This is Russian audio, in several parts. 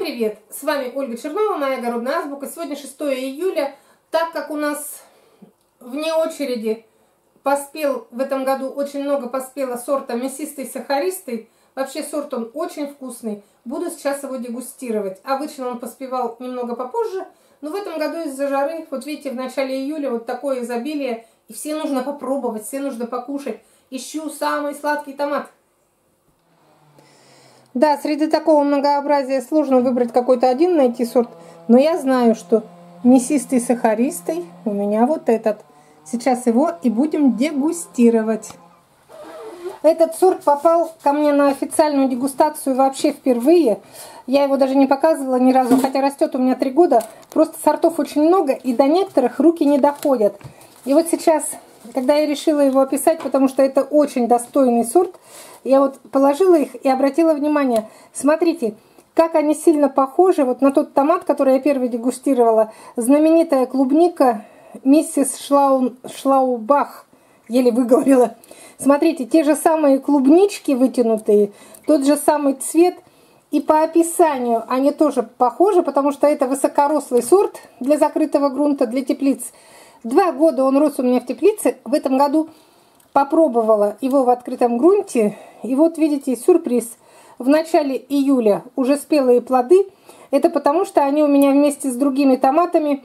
привет! С вами Ольга Чернова, моя огородная азбука. Сегодня 6 июля. Так как у нас вне очереди поспел в этом году, очень много поспело сорта мясистый сахаристый. Вообще сорт он очень вкусный. Буду сейчас его дегустировать. Обычно он поспевал немного попозже, но в этом году из-за жары, вот видите, в начале июля вот такое изобилие. И все нужно попробовать, все нужно покушать. Ищу самый сладкий томат. Да, среди такого многообразия сложно выбрать какой-то один, найти сорт. Но я знаю, что мясистый сахаристый у меня вот этот. Сейчас его и будем дегустировать. Этот сорт попал ко мне на официальную дегустацию вообще впервые. Я его даже не показывала ни разу, хотя растет у меня 3 года. Просто сортов очень много, и до некоторых руки не доходят. И вот сейчас, когда я решила его описать, потому что это очень достойный сорт, я вот положила их и обратила внимание. Смотрите, как они сильно похожи вот на тот томат, который я первый дегустировала. Знаменитая клубника миссис Шлаубах. Еле выговорила. Смотрите, те же самые клубнички вытянутые, тот же самый цвет. И по описанию они тоже похожи, потому что это высокорослый сорт для закрытого грунта, для теплиц. 2 года он рос у меня в теплице. В этом году попробовала его в открытом грунте. И вот видите, сюрприз. В начале июля уже спелые плоды. Это потому, что они у меня вместе с другими томатами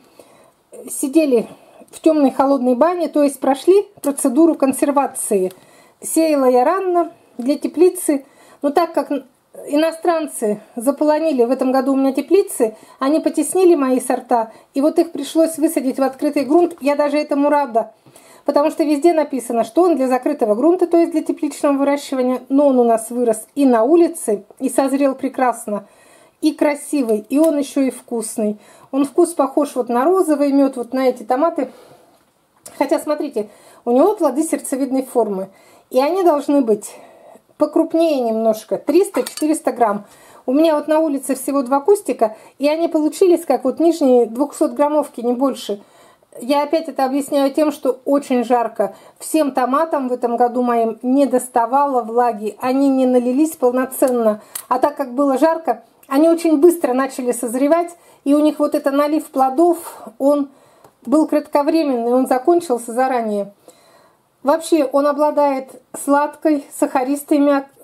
сидели в темной холодной бане, то есть прошли процедуру консервации. Сеяла я рано для теплицы. Но так как иностранцы заполонили в этом году у меня теплицы, они потеснили мои сорта. И вот их пришлось высадить в открытый грунт. Я даже этому рада. Потому что везде написано, что он для закрытого грунта, то есть для тепличного выращивания. Но он у нас вырос и на улице, и созрел прекрасно, и красивый, и он еще и вкусный. Он вкус похож вот на розовый мед, вот на эти томаты. Хотя, смотрите, у него плоды сердцевидной формы. И они должны быть покрупнее немножко, 300-400 грамм. У меня вот на улице всего 2 кустика, и они получились как вот нижние 200-граммовки, не больше. Я опять это объясняю тем, что очень жарко. Всем томатам в этом году моим не доставало влаги. Они не налились полноценно. А так как было жарко, они очень быстро начали созревать. И у них вот это налив плодов, он был кратковременный, он закончился заранее. Вообще он обладает сладкой, сахаристой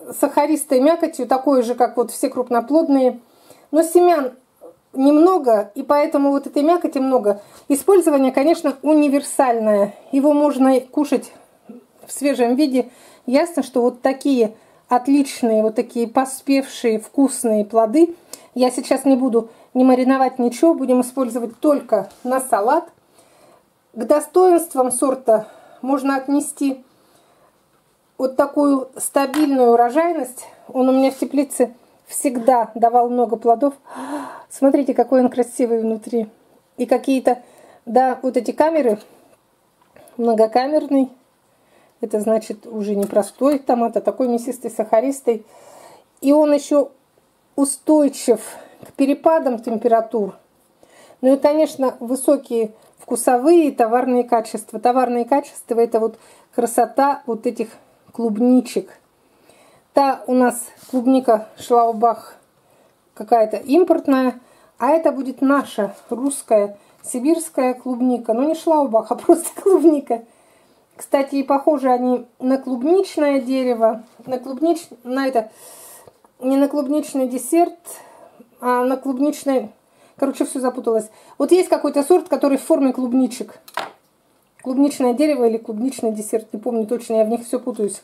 мякотью, такой же, как вот все крупноплодные. Но семян немного, и поэтому вот этой мякоти много. Использование, конечно, универсальное. Его можно кушать в свежем виде. Ясно, что вот такие отличные, вот такие поспевшие, вкусные плоды я сейчас не буду ни мариновать, ничего. Будем использовать только на салат. К достоинствам сорта можно отнести вот такую стабильную урожайность. Он у меня в теплице всегда давал много плодов. Смотрите, какой он красивый внутри. И какие-то, да, вот эти камеры, многокамерный. Это значит уже не простой томат, а такой мясистый, сахаристый. И он еще устойчив к перепадам температур. Ну и, конечно, высокие вкусовые и товарные качества. Товарные качества — это вот красота вот этих клубничек. Та у нас клубника Шлаубах какая-то импортная, а это будет наша русская сибирская клубника. Но не Шлаубах, а просто клубника. Кстати, и похожи они на клубничное дерево, не на клубничный десерт, а на клубничный, короче, все запуталось. Вот есть какой-то сорт, который в форме клубничек. Клубничное дерево или клубничный десерт, не помню точно, я в них все путаюсь.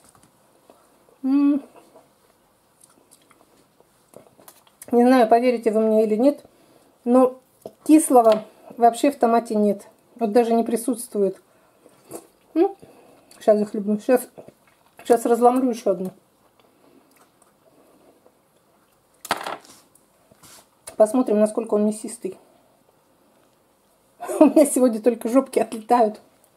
Не знаю, поверите вы мне или нет, но кислого вообще в томате нет. Вот даже не присутствует. Сейчас захлебну. Сейчас разломлю еще одну. Посмотрим, насколько он мясистый. У меня сегодня только жопки отлетают.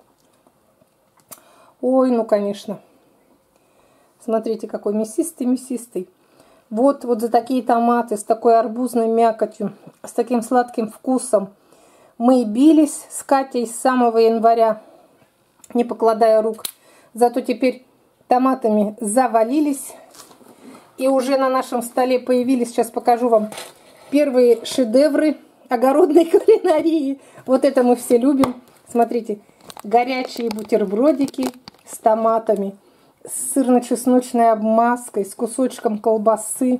Ой, ну конечно. Смотрите, какой мясистый. Вот за такие томаты, с такой арбузной мякотью, с таким сладким вкусом мы и бились с Катей с самого января, не покладая рук. Зато теперь томатами завалились. И уже на нашем столе появились, сейчас покажу вам, Первые шедевры огородной кулинарии. Вот это мы все любим. Смотрите, горячие бутербродики с томатами, с сырно-чесночной обмазкой, с кусочком колбасы.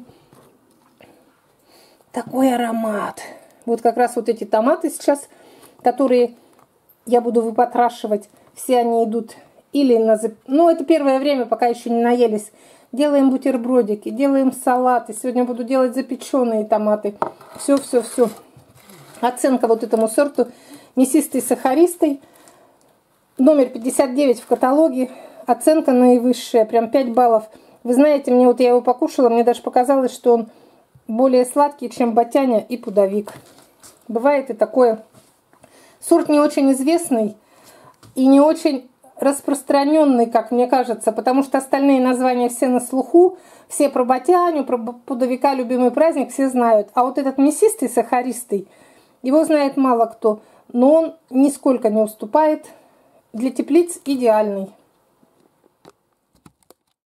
Такой аромат. Вот как раз вот эти томаты сейчас, которые я буду выпотрашивать, все они идут или на... Ну, это первое время, пока еще не наелись. Делаем бутербродики, делаем салаты. Сегодня буду делать запеченные томаты. Все. Оценка вот этому сорту: мясистый, сахаристый. Номер 59 в каталоге. Оценка наивысшая, прям 5 баллов. Вы знаете, мне вот я его покушала, мне даже показалось, что он более сладкий, чем ботяня и пудовик. Бывает и такое. Сорт не очень известный и не очень распространенный, как мне кажется, потому что остальные названия все на слуху, все про ботяню, про пудовика, любимый праздник, все знают. А вот этот мясистый, сахаристый, его знает мало кто, но он нисколько не уступает. Для теплиц идеальный.